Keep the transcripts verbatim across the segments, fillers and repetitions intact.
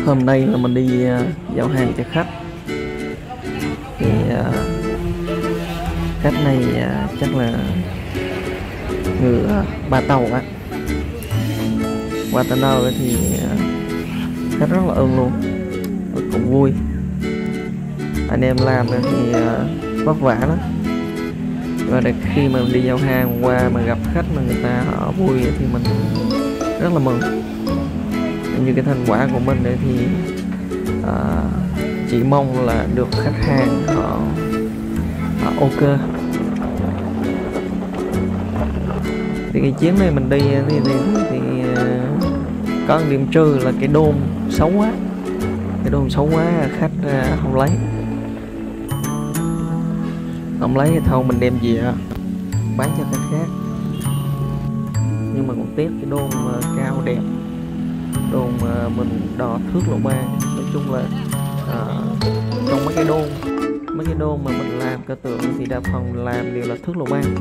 Hôm nay là mình đi uh, giao hàng cho khách thì uh, khách này uh, chắc là người uh, Ba Tàu á. Qua tới nơi thì uh, khách rất là ưng luôn, cũng vui. Anh em làm thì uh, vất vả lắm, và để khi mà mình đi giao hàng qua mà gặp khách mà người ta họ vui thì mình rất là mừng. Như cái thành quả của mình đấy thì à, chỉ mong là được khách hàng họ, họ ok. Thì cái chuyến này mình đi thì thì, thì, thì có một điểm trừ là cái đôn xấu quá, cái đôn xấu quá khách không lấy, không lấy thì thôi mình đem về bán cho khách khác. Nhưng mà cũng tiếc cái đôn cao đẹp, đôn mà mình đo thước lỗ ban. Nói chung là uh, trong mấy cái đôn mấy cái đôn mà mình làm cơ tượng thì đa phần làm đều là thước lỗ ban,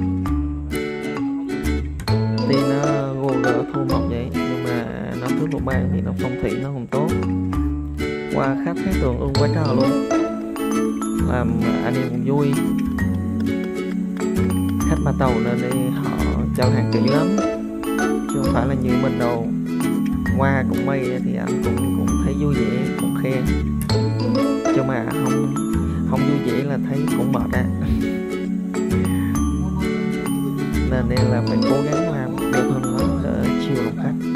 thì nó gồ gỡ thô mộc vậy, nhưng mà nó thước lỗ ban thì nó phong thủy nó không tốt. Qua khách thấy tượng ưng quá trời luôn, làm anh em cũng vui. Khách Ba Tàu nên đi họ giao hàng kỹ lắm, chứ không phải là như mình đâu. Qua cũng may thì anh cũng cũng thấy vui vẻ, cũng khen, chứ mà không không vui vẻ là thấy cũng mệt á. Nên nên là phải cố gắng làm đẹp hơn nữa để chiều lòng khách.